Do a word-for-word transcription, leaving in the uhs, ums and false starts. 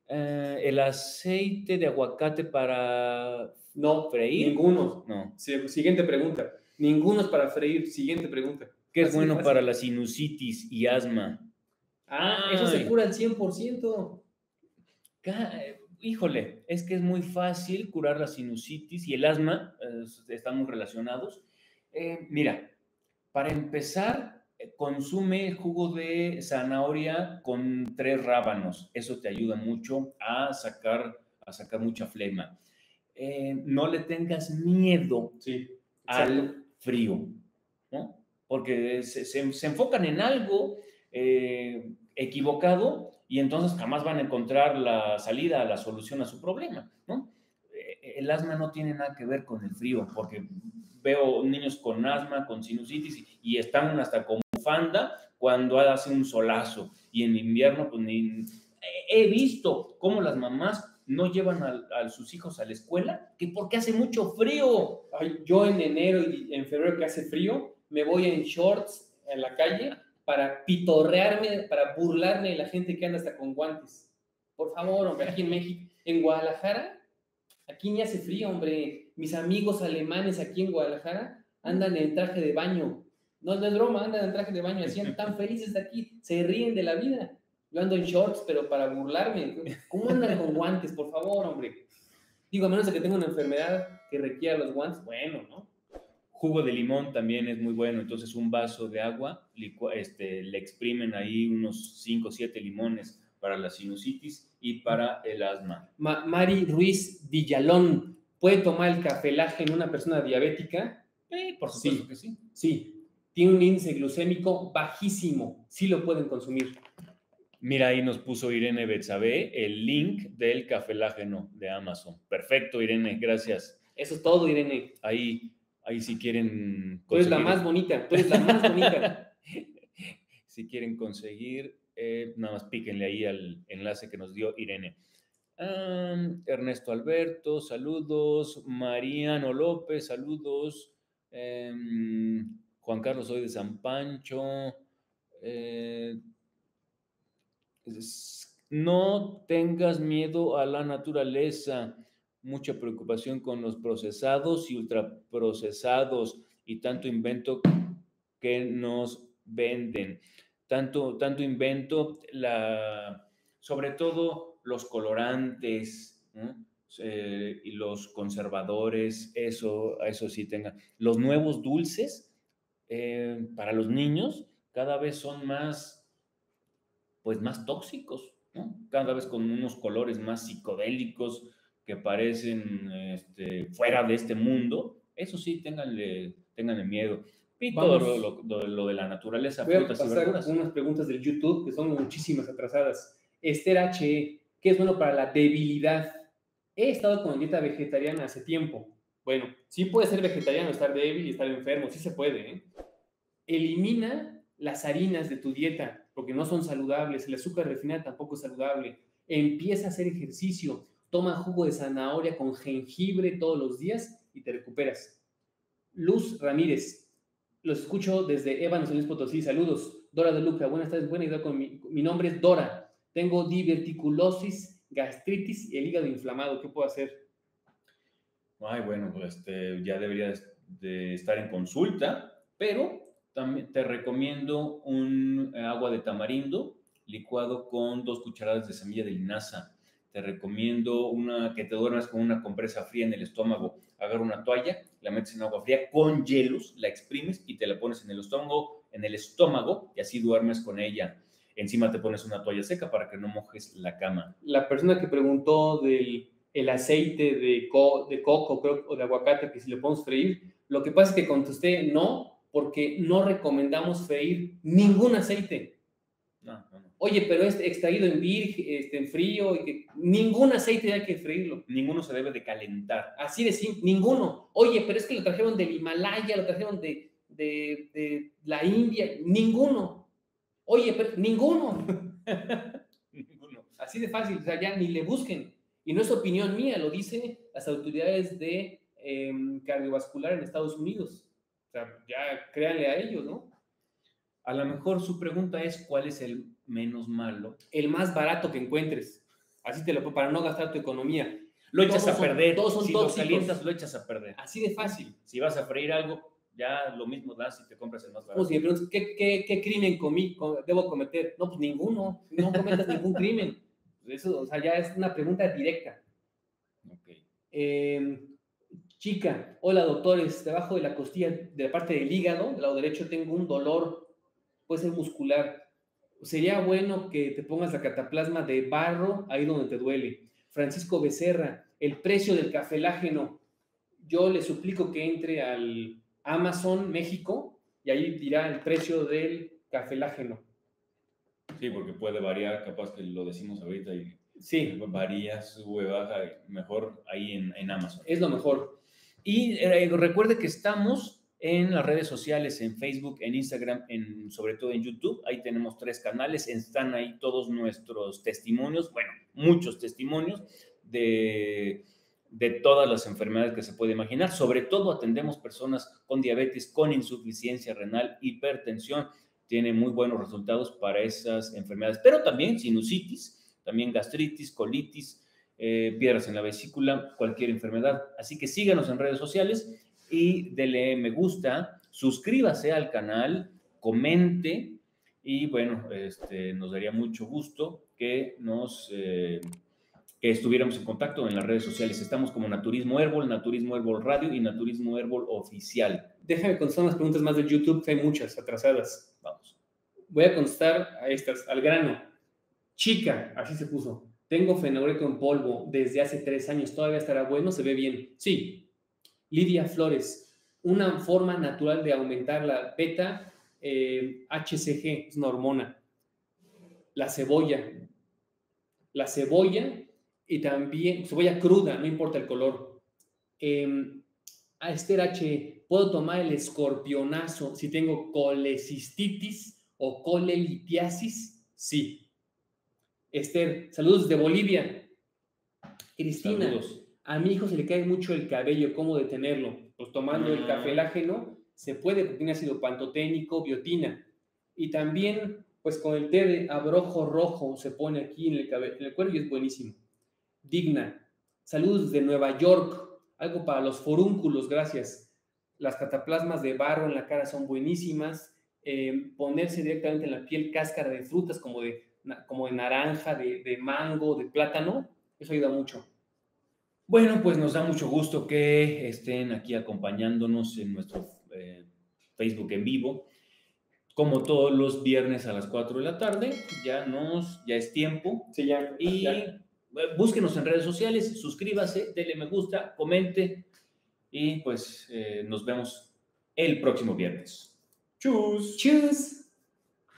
Eh, el aceite de aguacate para No, freír. ninguno. No. Sí, siguiente pregunta. Ninguno es para freír. Siguiente pregunta. ¿Qué es Así de bueno fácil. para la sinusitis y asma? Ah, eso se Ay, cura al cien por ciento. ca- híjole, es que es muy fácil curar la sinusitis y el asma, eh, están muy relacionados. Eh, mira, para empezar, eh, consume jugo de zanahoria con tres rábanos. Eso te ayuda mucho a sacar, a sacar mucha flema. Eh, no le tengas miedo Sí, exacto. al frío, ¿no? Porque se, se- se enfocan en algo eh, equivocado y entonces jamás van a encontrar la salida, la solución a su problema, ¿no? Eh, El asma no tiene nada que ver con el frío, porque veo niños con asma, con sinusitis y, y están hasta con bufanda cuando hace un solazo y en invierno pues ni... He visto cómo las mamás no llevan a, a sus hijos a la escuela, que porque hace mucho frío. Ay, yo en enero y en febrero que hace frío, me voy en shorts en la calle para pitorrearme, para burlarme de la gente que anda hasta con guantes. Por favor, hombre, aquí en México, en Guadalajara, aquí ni hace frío, hombre. Mis amigos alemanes aquí en Guadalajara andan en traje de baño. No, no es broma, andan en traje de baño, hacían tan felices de aquí, se ríen de la vida. Yo ando en shorts, pero para burlarme. ¿Cómo andan con guantes? Por favor, hombre. Digo, a menos de que tenga una enfermedad que requiera los guantes, bueno, ¿no? Jugo de limón también es muy bueno, entonces un vaso de agua, licua, este, le exprimen ahí unos cinco o siete limones para la sinusitis y para el asma. Ma Mari Ruiz Villalón, ¿puede tomar el cafelaje en una persona diabética? Eh, por supuesto Sí, que sí. sí. Tiene un índice glucémico bajísimo. Sí lo pueden consumir. Mira, ahí nos puso Irene Betsabe el link del cafelágeno de Amazon. Perfecto, Irene, gracias. Eso es todo, Irene. Ahí, ahí si quieren Tú eres la conseguir, más bonita, tú eres la más bonita. si quieren conseguir, eh, nada más píquenle ahí al enlace que nos dio Irene. Um, Ernesto Alberto, saludos. Mariano López, saludos. Um, Juan Carlos, soy de San Pancho. Eh, es- no tengas miedo a la naturaleza. Mucha preocupación con los procesados y ultraprocesados y tanto invento que nos venden. Tanto, tanto invento, la, sobre todo los colorantes, ¿no? Eh, y los conservadores, eso, eso sí tengan. Los nuevos dulces eh, para los niños cada vez son más, pues más tóxicos, ¿no? Cada vez con unos colores más psicodélicos que parecen este, fuera de este mundo. Eso sí, ténganle, ténganle miedo. Y todo lo, Vamos, lo, lo, lo de la naturaleza, voy a frutas y pasar verduras. unas preguntas del YouTube que son muchísimas atrasadas. Esther H E, ¿qué es bueno para la debilidad? He estado con dieta vegetariana hace tiempo. Bueno, sí puede ser vegetariano, estar débil y estar enfermo, sí se puede, ¿eh? Elimina las harinas de tu dieta, porque no son saludables, el azúcar refinada tampoco es saludable. Empieza a hacer ejercicio, toma jugo de zanahoria con jengibre todos los días y te recuperas. Luz Ramírez, los escucho desde Ébano, San Luis Potosí, saludos. Dora de Luca, buenas tardes, buena idea con mi, mi nombre es Dora, tengo diverticulosis, gastritis y el hígado inflamado, ¿qué puedo hacer? Ay, bueno, pues este, ya debería de estar en consulta, pero también te recomiendo un agua de tamarindo licuado con dos cucharadas de semilla de linaza. Te recomiendo una, que te duermas con una compresa fría en el estómago. Agarra una toalla, la metes en agua fría con hielos, la exprimes y te la pones en el estómago, en el estómago y así duermes con ella. Encima te pones una toalla seca para que no mojes la cama. La persona que preguntó del el aceite de, co, de coco creo, o de aguacate, que si le podemos freír, lo que pasa es que contesté no, porque no recomendamos freír ningún aceite. No, no, no. Oye, pero es extraído en virgen, este, en frío, y que ningún aceite hay que freírlo. Ninguno se debe de calentar. Así de simple, ninguno. Oye, pero es que lo trajeron del Himalaya, lo trajeron de, de, de la India, ninguno. Oye, pero ninguno. Ninguno. Así de fácil, o sea, ya ni le busquen. Y no es opinión mía, lo dicen las autoridades de eh, cardiovascular en Estados Unidos. O sea, ya créanle a ellos, ¿no? A lo mejor su pregunta es cuál es el menos malo. El más barato que encuentres. Así te lo para no gastar tu economía. Lo echas Todos a son- perder. todos son si tóxicos. lo calientas, lo echas a perder. Así de fácil. Si vas a freír algo, ya lo mismo das y te compras el más Como barato. si me preguntas, ¿qué, qué, qué crimen comí, co- debo cometer? No, pues ninguno. No cometas ningún crimen. Eso, o sea, ya es una pregunta directa. Ok. Eh, chica, hola doctores, debajo de la costilla, de la parte del hígado, del lado derecho, tengo un dolor, puede ser muscular. Sería bueno que te pongas la cataplasma de barro ahí donde te duele. Francisco Becerra, el precio del cafelágeno. Yo le suplico que entre al Amazon México y ahí dirá el precio del cafelágeno. Sí, porque puede variar, capaz que lo decimos ahorita y Sí, varía, sube, baja, mejor ahí en, en Amazon. es lo mejor. Y eh, recuerde que estamos en las redes sociales, en Facebook, en Instagram, en, sobre todo en YouTube. Ahí tenemos tres canales, están ahí todos nuestros testimonios, bueno, muchos testimonios de, de todas las enfermedades que se puede imaginar. Sobre todo atendemos personas con diabetes, con insuficiencia renal, hipertensión. Tiene muy buenos resultados para esas enfermedades, pero también sinusitis, también gastritis, colitis, eh, piedras en la vesícula, cualquier enfermedad. Así que síganos en redes sociales y dele me gusta, suscríbase al canal, comente y bueno, este, nos daría mucho gusto que nos... Eh, que estuviéramos en contacto en las redes sociales. Estamos como Naturismo Herbol, Naturismo Herbol Radio y Naturismo Herbol Oficial. Déjame contestar unas preguntas más de YouTube, que hay muchas atrasadas. Vamos. Voy a contestar a estas, al grano. Chica, así se puso. Tengo fenogreco en polvo desde hace tres años. ¿Todavía estará bueno? ¿Se ve bien? Sí. Lidia Flores. Una forma natural de aumentar la beta eh, H C G, es una hormona. La cebolla. La cebolla y también cebolla cruda, no importa el color. Eh, a Esther H, ¿puedo tomar el escorpionazo si tengo colecistitis o colelitiasis? Sí. Esther, saludos desde Bolivia. Cristina, Saludos. a mi hijo se le cae mucho el cabello, ¿cómo detenerlo? Pues tomando el cafelágeno se puede, porque tiene ácido pantoténico, biotina. Y también, pues con el té de abrojo rojo se pone aquí en el, cabello, en el cuello y es buenísimo. Digna, saludos desde Nueva York, algo para los forúnculos, gracias. Las cataplasmas de barro en la cara son buenísimas. Eh, ponerse directamente en la piel cáscara de frutas como de, como de naranja, de, de mango, de plátano, eso ayuda mucho. Bueno, pues nos da mucho gusto que estén aquí acompañándonos en nuestro eh, Facebook en vivo. Como todos los viernes a las cuatro de la tarde, ya, nos, ya es tiempo. Sí, ya, y ya. Búsquenos en redes sociales, suscríbase, dele me gusta, comente y pues eh, nos vemos el próximo viernes. Tschüss. Tschüss.